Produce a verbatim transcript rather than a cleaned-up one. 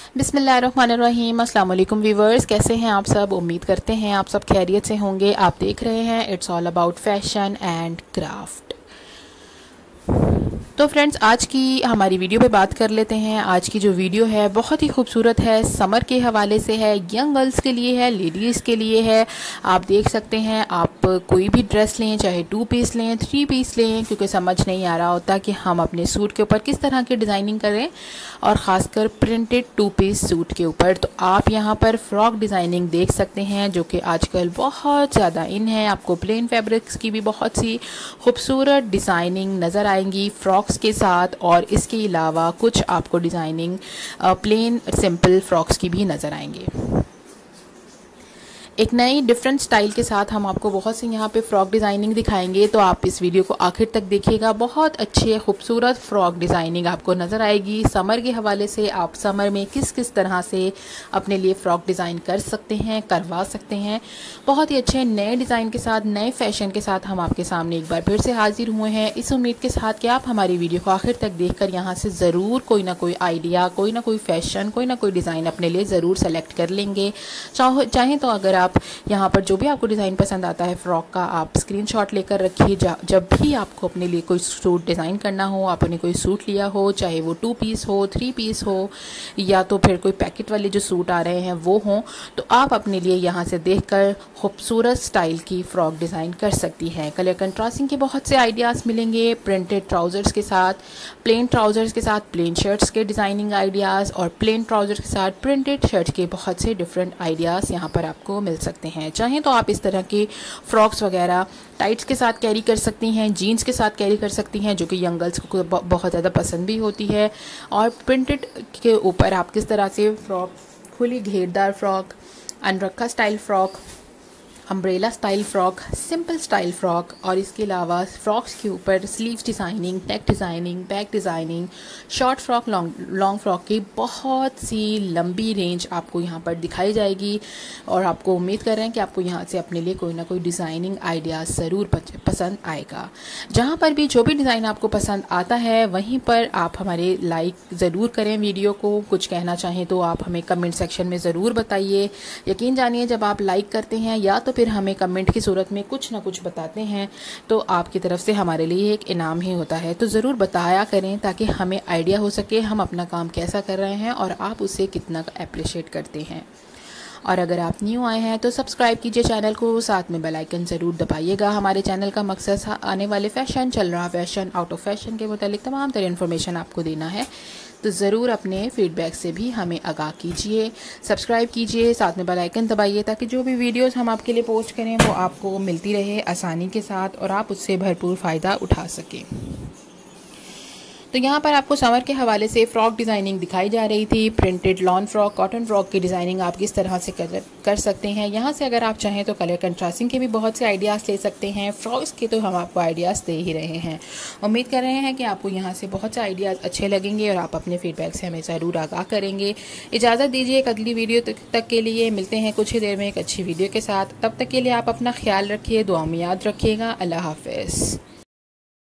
बिस्मिल्लाहिर्रहमानिर्रहीम। अस्सलाम वालेकुम व्यूवर्स, कैसे हैं आप सब। उम्मीद करते हैं आप सब खैरियत से होंगे। आप देख रहे हैं it's all about fashion and craft. तो फ्रेंड्स, आज की हमारी वीडियो पे बात कर लेते हैं। आज की जो वीडियो है बहुत ही खूबसूरत है, समर के हवाले से है, यंग गर्ल्स के लिए है, लेडीज़ के लिए है। आप देख सकते हैं, आप कोई भी ड्रेस लें, चाहे टू पीस लें, थ्री पीस लें, क्योंकि समझ नहीं आ रहा होता कि हम अपने सूट के ऊपर किस तरह की डिज़ाइनिंग करें, और ख़ासकर प्रिंटेड टू पीस सूट के ऊपर। तो आप यहाँ पर फ्रॉक डिज़ाइनिंग देख सकते हैं, जो कि आजकल बहुत ज़्यादा इन है। आपको प्लेन फैब्रिक्स की भी बहुत सी खूबसूरत डिज़ाइनिंग नज़र आएंगी फ्रॉक्स के साथ, और इसके अलावा कुछ आपको डिज़ाइनिंग प्लेन सिंपल फ्रॉक्स की भी नज़र आएंगे। एक नई डिफरेंट स्टाइल के साथ हम आपको बहुत सी यहाँ पे फ्रॉक डिज़ाइनिंग दिखाएंगे, तो आप इस वीडियो को आखिर तक देखिएगा। बहुत अच्छे खूबसूरत फ्रॉक डिज़ाइनिंग आपको नज़र आएगी। समर के हवाले से आप समर में किस किस तरह से अपने लिए फ़्रॉक डिज़ाइन कर सकते हैं, करवा सकते हैं। बहुत ही अच्छे नए डिज़ाइन के साथ, नए फैशन के साथ हम आपके सामने एक बार फिर से हाजिर हुए हैं, इस उम्मीद के साथ कि आप हमारी वीडियो को आखिर तक देख कर यहाँ से ज़रूर कोई ना कोई आइडिया, कोई ना कोई फ़ैशन, कोई ना कोई डिज़ाइन अपने लिए ज़रूर सेलेक्ट कर लेंगे। चाहो चाहें तो अगर आप यहाँ पर जो भी आपको डिज़ाइन पसंद आता है फ्रॉक का, आप स्क्रीनशॉट लेकर रखिए। जब भी आपको अपने लिए कोई सूट डिज़ाइन करना हो, आपने कोई सूट लिया हो, चाहे वो टू पीस हो, थ्री पीस हो, या तो फिर कोई पैकेट वाले जो सूट आ रहे हैं वो हों, तो आप अपने लिए यहाँ से देखकर खूबसूरत स्टाइल की फ़्रॉक डिज़ाइन कर सकती हैं। कलर कंट्रास्टिंग के बहुत से आइडियाज़ मिलेंगे, प्रिंटेड ट्राउज़र्स के साथ, प्लेन ट्राउज़र्स के साथ प्लेन शर्ट्स के डिज़ाइनिंग आइडियाज़, और प्लेन ट्राउज़र्स के साथ प्रिंटेड शर्ट के बहुत से डिफरेंट आइडियाज़ यहाँ पर आपको मिल सकते हैं। चाहें तो आप इस तरह की फ्रॉक्स वगैरह टाइट्स के साथ कैरी कर सकती हैं, जीन्स के साथ कैरी कर सकती हैं, जो कि यंग गर्ल्स को बहुत ज़्यादा पसंद भी होती है। और प्रिंटेड के ऊपर आप किस तरह से फ्रॉक, खुली घेरदार फ्रॉक, अनरखा style frock, umbrella style frock, simple style frock, और इसके अलावा फ़्रॉक्स के ऊपर sleeves designing, neck designing, back designing, short frock, long long frock की बहुत सी लंबी रेंज आपको यहाँ पर दिखाई जाएगी। और आपको उम्मीद कर रहे हैं कि आपको यहाँ से अपने लिए कोई ना कोई डिज़ाइनिंग आइडिया ज़रूर पसंद आएगा। जहाँ पर भी जो भी डिज़ाइन आपको पसंद आता है, वहीं पर आप हमारे लाइक ज़रूर करें वीडियो को। कुछ कहना चाहें तो आप हमें कमेंट सेक्शन में ज़रूर बताइए। यकीन जानिए, जब आप लाइक करते हैं या तो फिर हमें कमेंट की सूरत में कुछ ना कुछ बताते हैं, तो आपकी तरफ से हमारे लिए एक इनाम ही होता है। तो ज़रूर बताया करें, ताकि हमें आइडिया हो सके हम अपना काम कैसा कर रहे हैं और आप उसे कितना अप्रिशिएट करते हैं। और अगर आप न्यू आए हैं तो सब्सक्राइब कीजिए चैनल को, साथ में बेल आइकन ज़रूर दबाइएगा। हमारे चैनल का मकसद आने वाले फ़ैशन, चल रहा फैशन, आउट ऑफ फैशन के मुतालिक तमाम तरह इन्फॉर्मेशन आपको देना है। तो ज़रूर अपने फ़ीडबैक से भी हमें आगाह कीजिए, सब्सक्राइब कीजिए, साथ में बेल आइकन दबाइए, ताकि जो भी वीडियोस हम आपके लिए पोस्ट करें वो आपको मिलती रहे आसानी के साथ, और आप उससे भरपूर फ़ायदा उठा सकें। तो यहाँ पर आपको समर के हवाले से फ़्रॉक डिज़ाइनिंग दिखाई जा रही थी। Printed lawn frock, cotton frock की डिज़ाइनिंग आप किस तरह से कर कर सकते हैं। यहाँ से अगर आप चाहें तो कलर कंट्रास्टिंग के भी बहुत से आइडियाज़ ले सकते हैं। फ्रॉक्स के तो हम आपको आइडियाज़ दे ही रहे हैं। उम्मीद कर रहे हैं कि आपको यहाँ से बहुत से आइडियाज़ अच्छे लगेंगे, और आप अपने फ़ीडबैक से हमें ज़रूर आगाह करेंगे। इजाज़त दीजिए एक अगली वीडियो तक के लिए। मिलते हैं कुछ ही देर में एक अच्छी वीडियो के साथ। तब तक के लिए आप अपना ख्याल रखिए, दुआ में याद रखिएगा। अल्लाह हाफ़िज़।